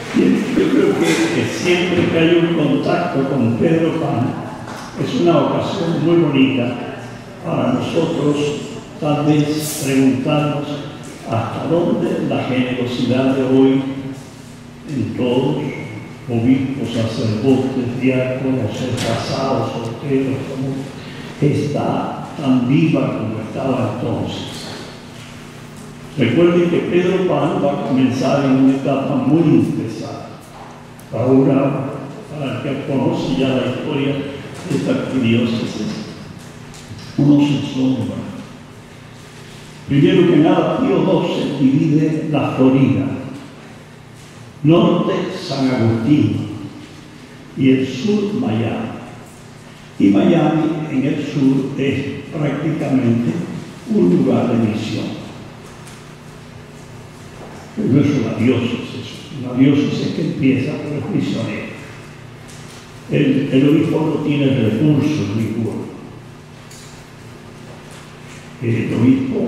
Bien, yo creo que siempre que hay un contacto con Pedro Pan es una ocasión muy bonita para nosotros tal vez preguntarnos hasta dónde la generosidad de hoy en todos, obispos, sacerdotes, diáconos, casados, solteros, está tan viva como estaba entonces. Recuerden que Pedro Pan va a comenzar en una etapa muy especial. Ahora, para el que conoce ya la historia de esta arquidiócesis, uno se asombra. Primero que nada, Pío XII divide la Florida, norte San Agustín y el sur Miami. Y Miami en el sur es prácticamente un lugar de misión. No es una diócesis, una diócesis que empieza por los misioneros. El obispo no tiene recursos ninguno. El obispo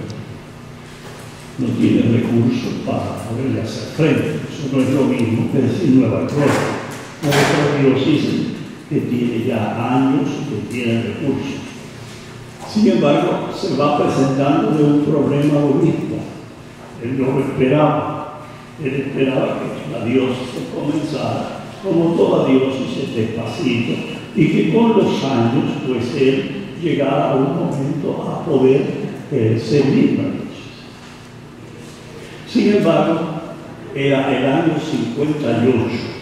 no tiene recursos para poderle hacer frente. Eso no es lo mismo que decir Nueva York, otra diócesis que tiene ya años y que tiene recursos. Sin embargo, se va presentando de un problema al obispo. Él no lo esperaba. Él esperaba que la diócesis comenzara, como toda diócesis, despacito, y que con los años, pues él llegara a un momento a poder servir la diócesis. Sin embargo, era el año 58,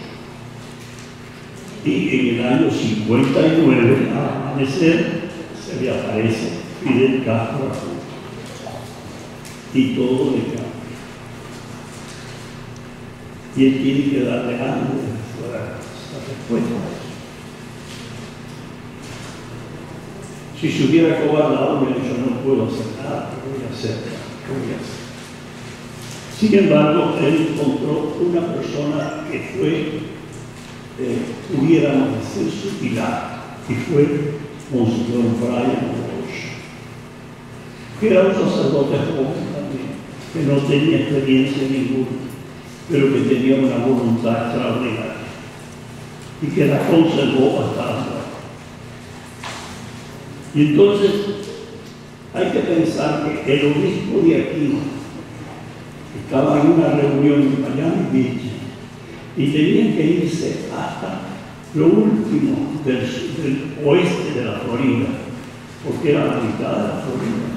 y en el año 59, al amanecer, se le aparece Fidel Castro a Cuba. Y todo le cambia. Y él tiene que darle algo de esta respuesta. Si se hubiera cobardado, hubiera dicho, no puedo hacer nada, ¿qué voy a hacer? ¿Qué voy a hacer? Sin embargo, él encontró una persona que pudiéramos decir, su pilar, y fue Monseñor Brian Walsh, que era un sacerdote joven también, que no tenía experiencia ninguna, pero que tenía una voluntad extraordinaria y que la conservó hasta la muerte. Y entonces hay que pensar que el obispo de aquí estaba en una reunión en Miami Beach y tenían que irse hasta lo último del oeste de la Florida, porque era la mitad de la Florida.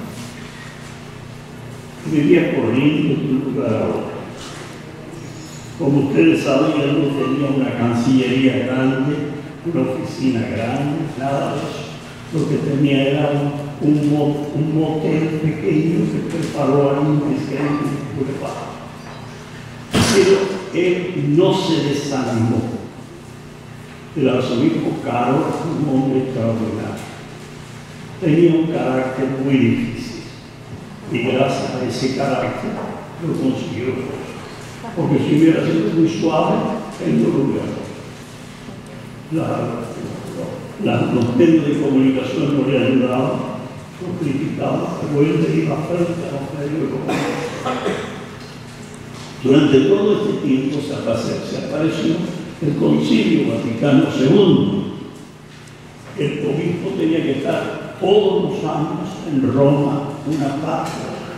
Vivía corriendo de un lugar a otro. Como ustedes saben, él no tenía una cancillería grande, una oficina grande, nada de eso. Lo que tenía era un motel pequeño que preparó ahí un pesquero y preparó. Pero él no se desanimó. El arzobispo Carlos, un hombre extraordinario, tenía un carácter muy difícil y gracias a ese carácter lo consiguió. Porque si hubiera sido muy suave, él no lo hubiera. Los medios de comunicación no le ayudaban, lo criticaban, pero él le iba frente a los medios de comunicación. Durante todo este tiempo se apareció el Concilio Vaticano II. El obispo tenía que estar todos los años en Roma, una parte,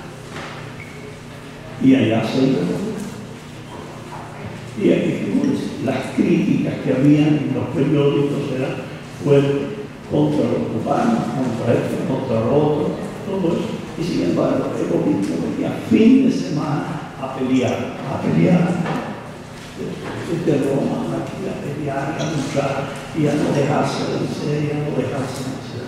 y allá se iba. Y aquí las críticas que había en los periódicos eran fuertes contra los cubanos, contra esto, contra lo otro, todo eso. Y sin embargo, el obispo venía fin de semana a pelear desde Roma aquí a pelear, a luchar y a no dejarse vencer y a no dejarse vencer.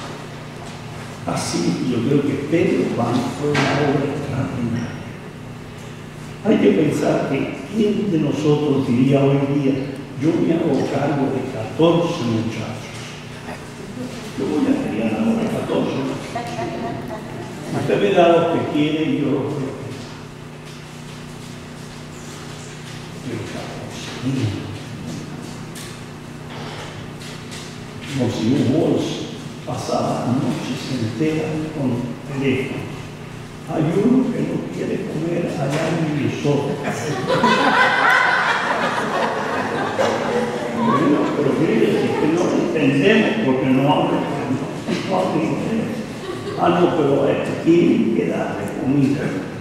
Así yo creo que Pedro Pan fue una obra extraordinaria. Hay que pensar que ¿quién de nosotros diría hoy día, yo me hago cargo de 14 muchachos? Yo voy a criar ahora 14 muchachos. Usted me da los que quiere y yo los voy a criar. Monseñor Walsh pasaba noches enteras con teléfono. Hay uno que no quiere comer allá en Minnesota. entendemos porque no hablo inglés. Ah, no, pero tienen que darle comida.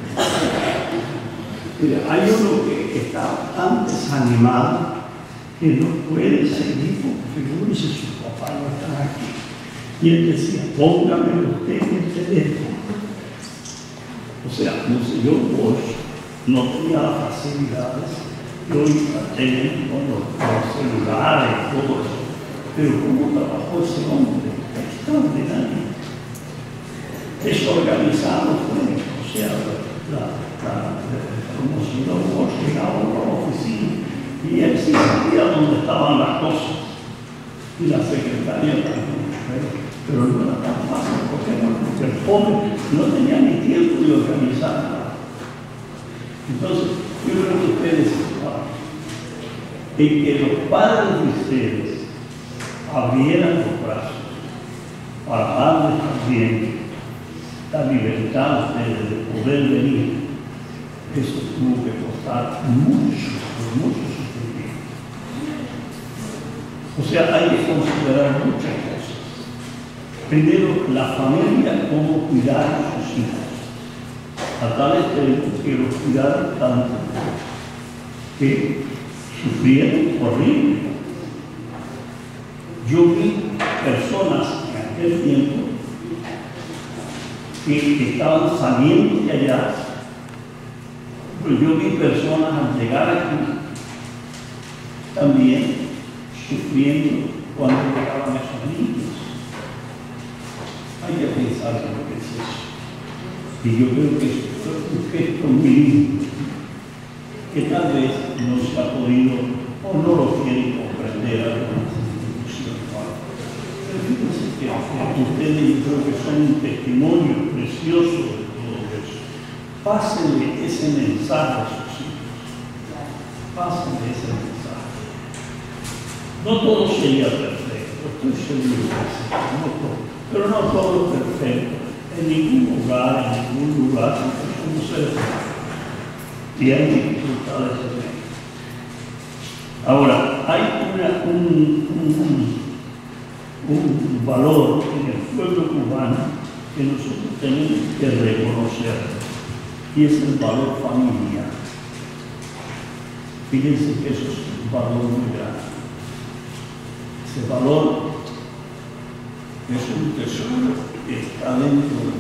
Mira, hay uno que está tan desanimado que no puede seguir, porque figúrese, sus papás no están aquí. Y él decía, póngame usted en el teléfono. O sea, Monseñor Bosch no tenía las facilidades que hoy tienen con los celulares, todo eso. Pero cómo trabajó ese hombre, extraordinario. Es organizado, o sea, el Monseñor Bosch llegaba a la oficina y él sí sabía dónde estaban las cosas. Y la secretaria también. Pero no era tan fácil, porque el joven no tenía ni tiempo de organizar nada. Entonces, yo creo que ustedes saben en que los padres de ustedes abrieran los brazos para darles también la libertad a ustedes de poder venir. Eso tuvo que costar mucho sufrimiento. O sea, hay que considerar muchas cosas. Primero, la familia, cómo cuidar a sus hijos. A tal extremo que los cuidaron tanto que sufrieron horrible. Yo vi personas en aquel tiempo que estaban saliendo de allá. Pero yo vi personas al llegar aquí también sufriendo cuando llegaban esos niños. Hay que pensar en lo que es eso. Y yo creo que es un gesto muy lindo, que tal vez no se ha podido o no lo quieren comprender algunas instituciones. Pero fíjense que ustedes, yo creo que son un testimonio precioso de todo eso. Pásenle ese mensaje a sus hijos. Pásenle ese mensaje. No todo sería perfecto, estoy seguro que sí, no todo. Pero no todo es perfecto. En ningún lugar, porque somos seres humanos. Y hay dificultades en ello. Ahora, hay un valor en el pueblo cubano que nosotros tenemos que reconocer, y es el valor familiar. Fíjense que eso es un valor muy grande. Ese valor es un tesoro que está dentro de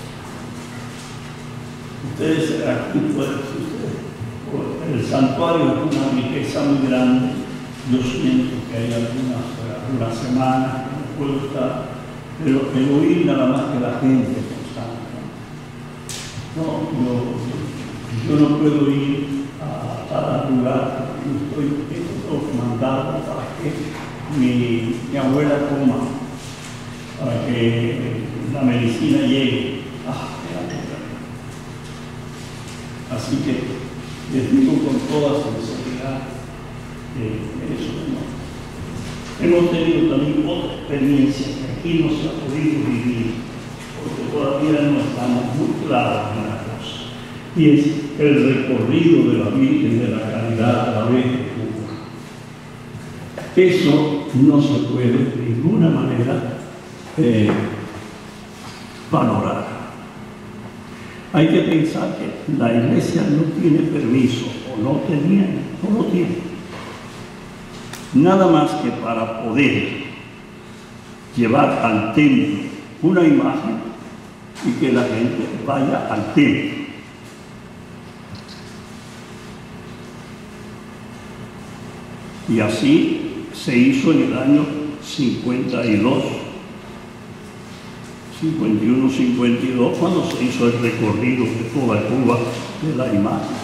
ustedes. Aquí pueden el santuario es una riqueza muy grande. Yo siento que hay algunas semanas que no puedo estar, pero el oír nada más que la gente constante. Yo no puedo ir a cada lugar, tengo que mandar para que mi abuela coma, para que la medicina llegue. Así que les digo con toda sinceridad que eso no. Hemos tenido también otra experiencia que aquí no se ha podido vivir, porque todavía no estamos muy claros en la cosa, y es el recorrido de la Virgen de la Caridad a través de Cuba. Eso no se puede de ninguna manera valorar. Hay que pensar que la Iglesia no tiene permiso, o no tenía, o no tiene. Nada más que para poder llevar al templo una imagen y que la gente vaya al templo. Y así se hizo en el año 52. 51, 52, cuando se hizo el recorrido de toda Cuba de la imagen,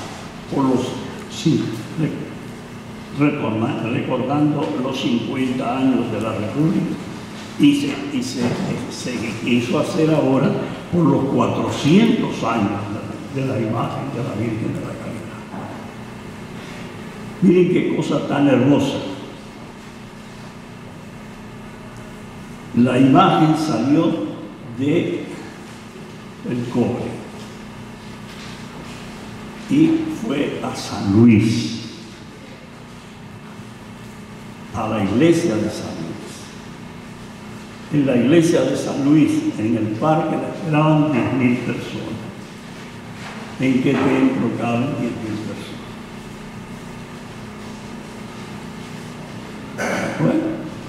recordando los 50 años de la República, y se quiso hacer ahora por los 400 años de la imagen de la Virgen de la Caridad. Miren qué cosa tan hermosa. La imagen salió de el Cobre y fue a San Luis, a la iglesia de San Luis. En la iglesia de San Luis, en el parque, la esperaban 10.000 personas. ¿En qué templo caben 10.000 personas? Bueno,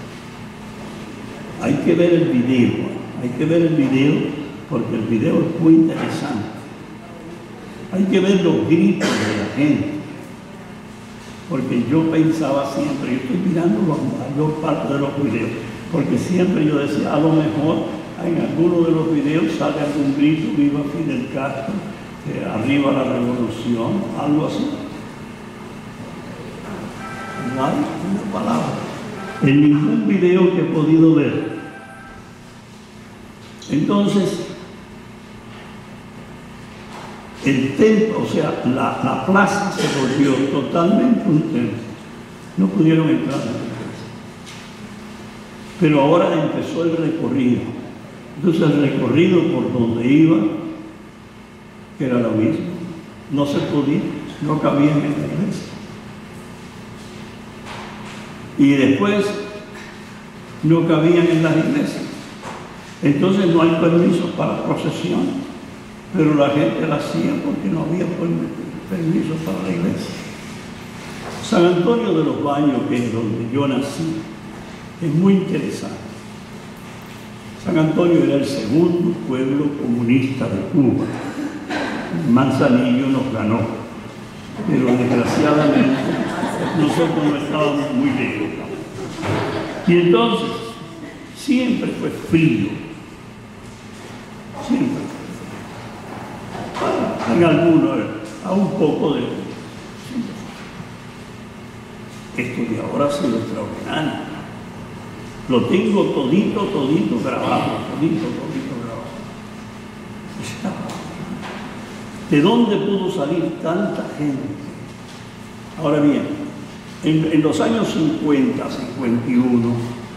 hay que ver el video, porque el video es muy interesante. Hay que ver los gritos de la gente, porque yo pensaba siempre, yo estoy mirando las dos partes de los videos, porque siempre yo decía, a lo mejor en alguno de los videos sale algún grito, viva Fidel Castro, arriba la revolución, algo así. No hay una palabra en ningún video que he podido ver. Entonces, el templo, o sea, la plaza se volvió totalmente un templo. No pudieron entrar en la iglesia. Pero ahora empezó el recorrido. Entonces el recorrido por donde iba era lo mismo. No se podía, no cabían en la iglesia. Y después no cabían en las iglesias. Entonces no hay permisos para procesión. Pero la gente la hacía porque no había permiso para la iglesia. San Antonio de los Baños, que es donde yo nací, es muy interesante. San Antonio era el segundo pueblo comunista de Cuba. Manzanillo nos ganó, pero desgraciadamente nosotros no estábamos muy lejos. Y entonces siempre fue frío, siempre. En algunos, a un poco de... Esto de ahora ha sido extraordinario. Lo tengo todito grabado, todito grabado. ¿De dónde pudo salir tanta gente? Ahora bien, en los años 50, 51,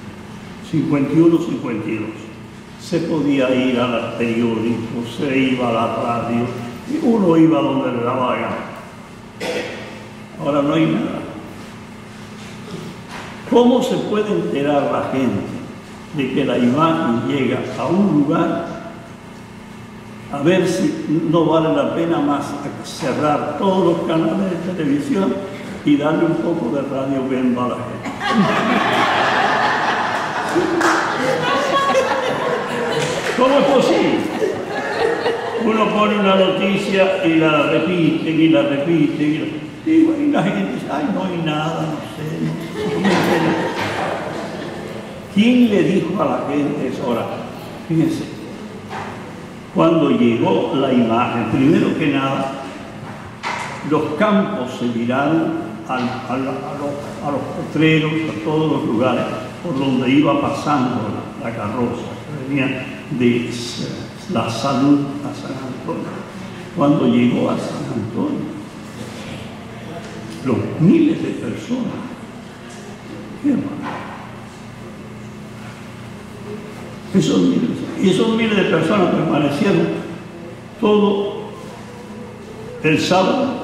52, se podía ir a los periódicos, se iba a la radio, y uno iba donde le daba la gana. Ahora no hay nada. ¿Cómo se puede enterar la gente de que la imagen llega a un lugar? A ver si no vale la pena más cerrar todos los canales de televisión y darle un poco de Radio Bemba a la gente. ¿Cómo es posible? Uno pone una noticia y la repiten y la repiten y la gente dice, ay, no hay nada, no sé. ¿Quién le dijo a la gente eso? Ahora, fíjense, cuando llegó la imagen, primero que nada, los campos se viraron a los potreros, a todos los lugares por donde iba pasando la carroza, que venía de La Salud a San Antonio. Cuando llegó a San Antonio, los miles de personas, qué hermano, esos miles de personas permanecieron todo el sábado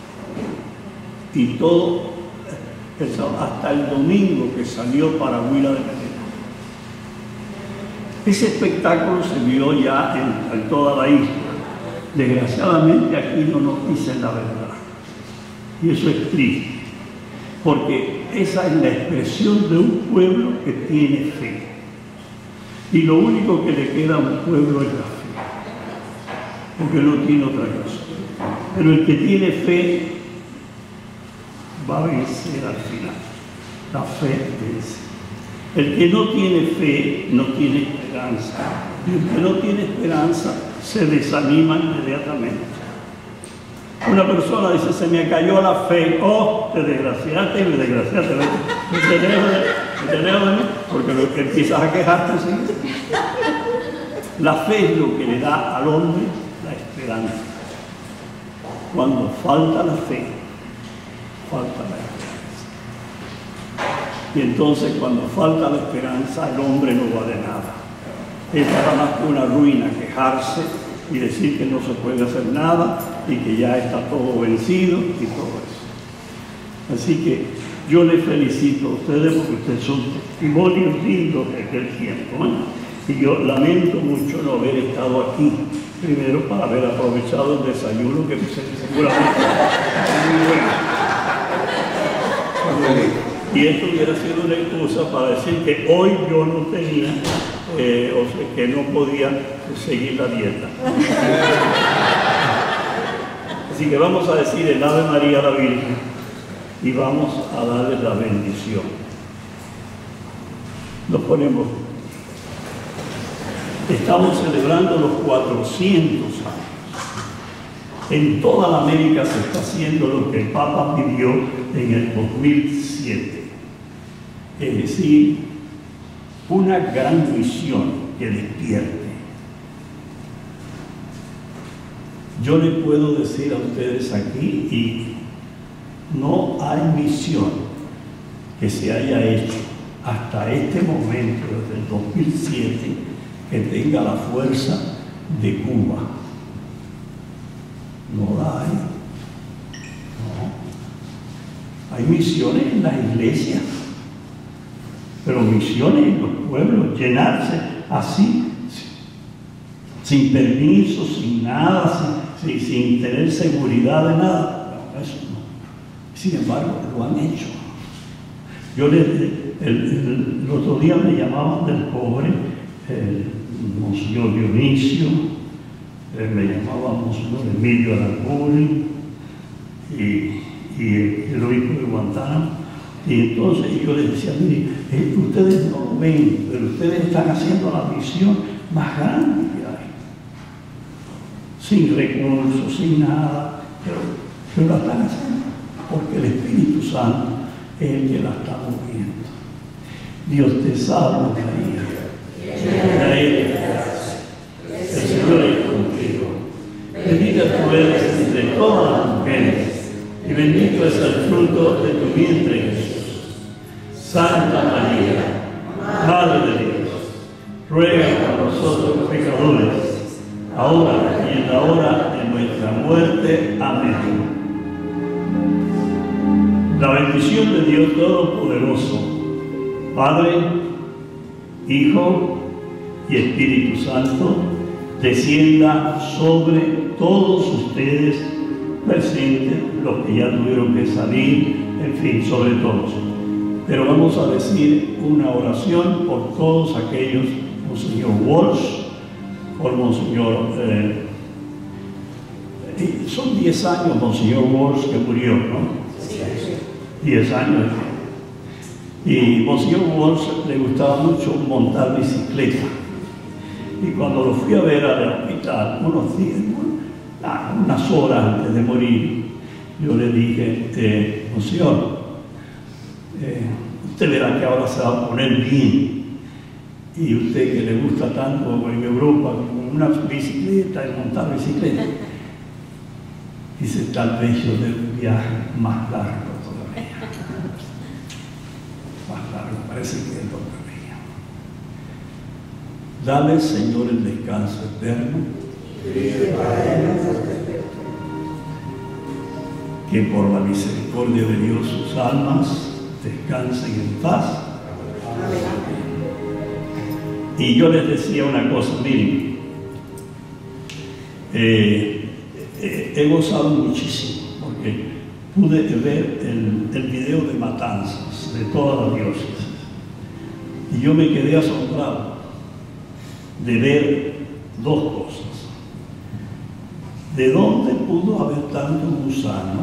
y todo el sábado, hasta el domingo que salió para Huila de Menezes. Ese espectáculo se vio ya en toda la isla. Desgraciadamente aquí no nos dicen la verdad. Y eso es triste, porque esa es la expresión de un pueblo que tiene fe. Y lo único que le queda a un pueblo es la fe, porque no tiene otra cosa. Pero el que tiene fe va a vencer al final. La fe vence. El que no tiene fe no tiene esperanza. Y el que no tiene esperanza se desanima inmediatamente. Una persona dice, se me cayó la fe. Oh, te desgraciaste y me desgraciaste. Te leo de mí, porque lo que empiezas a quejarte así. La fe es lo que le da al hombre la esperanza. Cuando falta la fe, falta la esperanza. Y entonces cuando falta la esperanza, el hombre no vale nada. Es nada más que una ruina, quejarse y decir que no se puede hacer nada y que ya está todo vencido y todo eso. Así que yo les felicito a ustedes porque ustedes son testimonios lindos de aquel tiempo, ¿eh? Y yo lamento mucho no haber estado aquí, primero para haber aprovechado el desayuno que seguramente es muy bueno. Y esto hubiera sido una excusa para decir que hoy yo no tenía, o sea, que no podía seguir la dieta. Así que vamos a decir el Ave María a la Virgen y vamos a darle la bendición. Nos ponemos. Estamos celebrando los 400 años. En toda la América se está haciendo lo que el Papa pidió en el 2007. Es decir, una gran misión que despierte. Yo les puedo decir a ustedes aquí, y no hay misión que se haya hecho hasta este momento, desde el 2007, que tenga la fuerza de Cuba. No la hay. No. Hay misiones en las iglesias, pero misiones en los pueblos, llenarse así, sin permiso, sin nada, sin tener seguridad de nada. No, eso no. Sin embargo, lo han hecho. Yo el otro día me llamaban del pobre, Monseñor Dionisio, me llamaba Monseñor Emilio Aramburu y el obispo de Guantánamo. Y entonces yo les decía, mire, ustedes no lo ven, pero ustedes están haciendo la misión más grande que hay. Sin recursos, sin nada, pero la están haciendo porque el Espíritu Santo es el que la está moviendo. Dios te salve, María. El Señor es contigo. Bendita tú eres entre todas las mujeres y bendito es el fruto de tu vientre, Jesús. Santa María, Madre de Dios, ruega por nosotros pecadores, ahora y en la hora de nuestra muerte. Amén. La bendición de Dios Todopoderoso, Padre, Hijo y Espíritu Santo, descienda sobre todos ustedes presentes, los que ya tuvieron que salir, en fin, sobre todos. Pero vamos a decir una oración por todos aquellos, Monseñor Walsh, por Monseñor, son 10 años Monseñor Walsh que murió, ¿no? 10 años. Y Monseñor Walsh le gustaba mucho montar bicicleta. Y cuando lo fui a ver al hospital, unas horas antes de morir, yo le dije, Monseñor, usted verá que ahora se va a poner bien. Y usted que le gusta tanto en Europa, con una bicicleta y montar bicicleta, dice, tal vez yo dé un viaje más largo todavía. Más largo, parece que es lo que veía. Dale, Señor, el descanso eterno. Que por la misericordia de Dios sus almas descansen en paz. Y yo les decía una cosa, miren, he gozado muchísimo porque pude ver el video de matanzas de todas las diócesis y yo me quedé asombrado de ver dos cosas. ¿De dónde pudo haber tanto gusano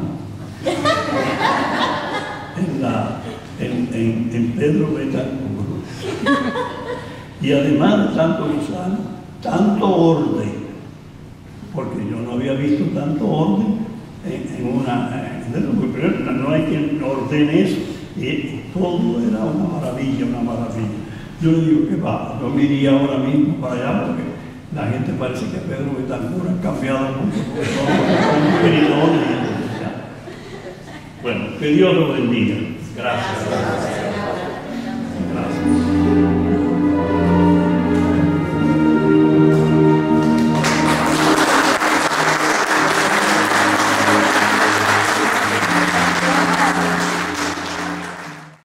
en Pedro Betancur? Y además de tanto gusano, tanto orden, porque yo no había visto tanto orden no hay quien ordene eso, y todo era una maravilla, una maravilla. Yo le digo que va, yo me iría ahora mismo para allá porque la gente parece que Pedro Betancur ha cambiado mucho, porque todo bueno, que Dios lo bendiga. Gracias.